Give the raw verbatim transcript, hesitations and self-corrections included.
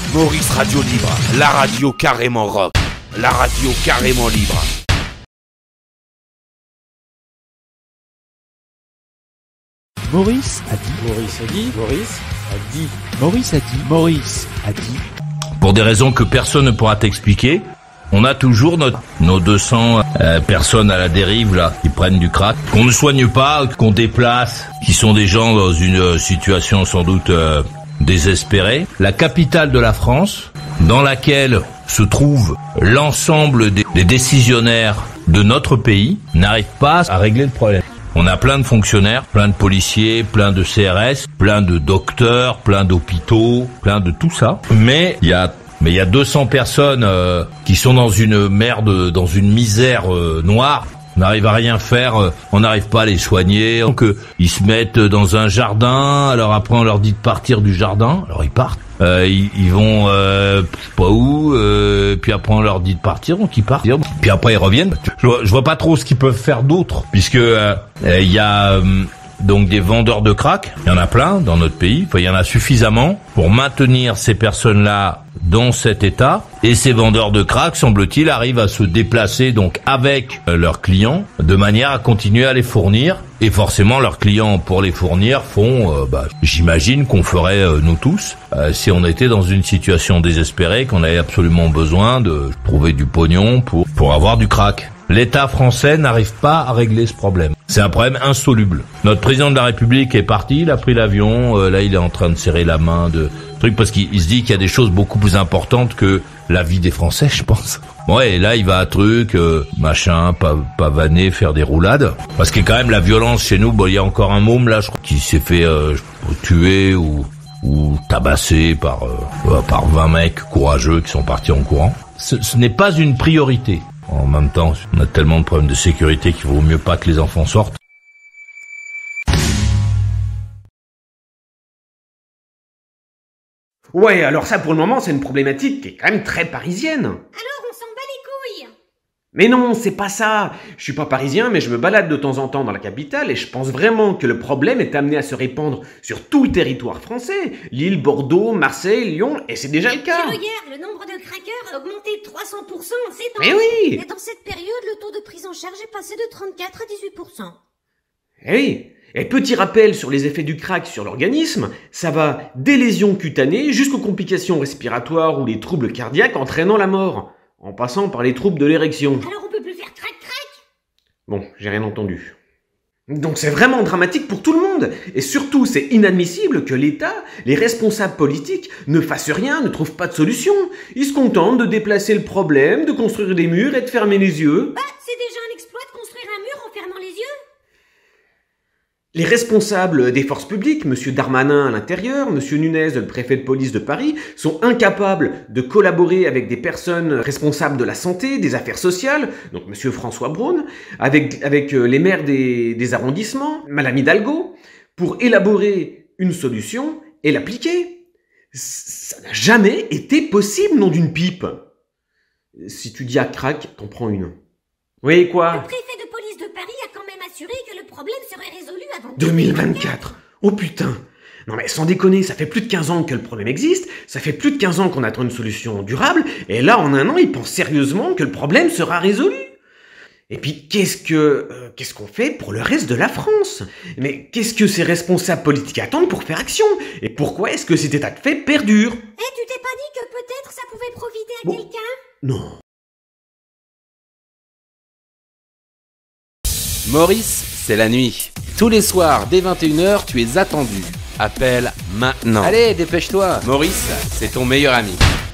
Maurice Radio Libre, la radio carrément rock, la radio carrément libre. Maurice a dit. Maurice a dit. Maurice a dit. Maurice a dit. Maurice a dit. Pour des raisons que personne ne pourra t'expliquer, on a toujours notre, nos deux cents euh, personnes à la dérive là qui prennent du crack, qu'on ne soigne pas, qu'on déplace, qui sont des gens dans une situation sans doute euh, désespérée. La capitale de la France, dans laquelle se trouve l'ensemble des, des décisionnaires de notre pays, n'arrive pas à régler le problème. On a plein de fonctionnaires, plein de policiers, plein de C R S, plein de docteurs, plein d'hôpitaux, plein de tout ça. Mais il y a mais il y a deux cents personnes euh, qui sont dans une merde, dans une misère euh, noire. On n'arrive à rien faire, euh, on n'arrive pas à les soigner. Donc euh, ils se mettent dans un jardin, alors après on leur dit de partir du jardin, alors ils partent. Euh, ils, ils vont euh, je sais pas où, euh, puis après on leur dit de partir, donc ils partent. Puis après ils reviennent. Je vois, je vois pas trop ce qu'ils peuvent faire d'autre, puisque il euh, y a euh, donc des vendeurs de crack. Il y en a plein dans notre pays. Enfin, il y en a suffisamment pour maintenir ces personnes-là dans cet état. Et ces vendeurs de crack, semble-t-il, arrivent à se déplacer donc avec euh, leurs clients de manière à continuer à les fournir. Et forcément, leurs clients, pour les fournir, font, euh, bah, j'imagine qu'on ferait euh, nous tous euh, si on était dans une situation désespérée, qu'on avait absolument besoin de trouver du pognon pour pour avoir du crack. L'État français n'arrive pas à régler ce problème. C'est un problème insoluble. Notre président de la République est parti, il a pris l'avion, euh, là il est en train de serrer la main de truc parce qu'il il se dit qu'il y a des choses beaucoup plus importantes que la vie des Français, je pense. Ouais, et là il va à truc, euh, machin, pa- pavaner, faire des roulades. Parce que quand même la violence chez nous, bon, il y a encore un môme là, je crois, qui s'est fait euh, tuer ou ou tabasser par euh, par vingt mecs courageux qui sont partis en courant. Ce, ce n'est pas une priorité. En même temps, on a tellement de problèmes de sécurité qu'il vaut mieux pas que les enfants sortent. Ouais, alors ça pour le moment c'est une problématique qui est quand même très parisienne. Alors on s'en bat les couilles. Mais non, c'est pas ça. Je suis pas parisien, mais je me balade de temps en temps dans la capitale et je pense vraiment que le problème est amené à se répandre sur tout le territoire français. Lille, Bordeaux, Marseille, Lyon, et c'est déjà le cas. Et regarde, le nombre de craqueurs a augmenté de trois cents pour cent en sept ans. Mais oui. Et dans cette période, le taux de prise en charge est passé de trente-quatre à dix-huit pour cent. Eh oui. Et petit rappel sur les effets du crack sur l'organisme, ça va des lésions cutanées jusqu'aux complications respiratoires ou les troubles cardiaques entraînant la mort, en passant par les troubles de l'érection. Alors on peut plus faire crac-crac. Bon, j'ai rien entendu. Donc c'est vraiment dramatique pour tout le monde. Et surtout, c'est inadmissible que l'État, les responsables politiques, ne fassent rien, ne trouvent pas de solution. Ils se contentent de déplacer le problème, de construire des murs et de fermer les yeux. Bah, c'est déjà un exploit de construire un mur en fermant les yeux. Les responsables des forces publiques, M. Darmanin à l'intérieur, M. Nunez, le préfet de police de Paris, sont incapables de collaborer avec des personnes responsables de la santé, des affaires sociales, donc M. François Braun, avec, avec les maires des, des arrondissements, Mme Hidalgo, pour élaborer une solution et l'appliquer. Ça n'a jamais été possible, nom d'une pipe. Si tu dis à crack, t'en prends une. Oui, quoi ? Le préfet de police de Paris a quand même assuré que le problème serait résolu avant deux mille vingt-quatre. Oh putain. Non mais sans déconner, ça fait plus de quinze ans que le problème existe, ça fait plus de quinze ans qu'on attend une solution durable, et là en un an, ils pensent sérieusement que le problème sera résolu. Et puis qu'est-ce que euh, qu'est-ce qu'on fait pour le reste de la France ? Mais qu'est-ce que ces responsables politiques attendent pour faire action ? Et pourquoi est-ce que cet état de fait perdure ? Eh, tu t'es pas dit que peut-être ça pouvait profiter à Bon. quelqu'un ? Non. Maurice, c'est la nuit. Tous les soirs, dès vingt et une heures, tu es attendu. Appelle maintenant. Allez, dépêche-toi. Maurice, c'est ton meilleur ami.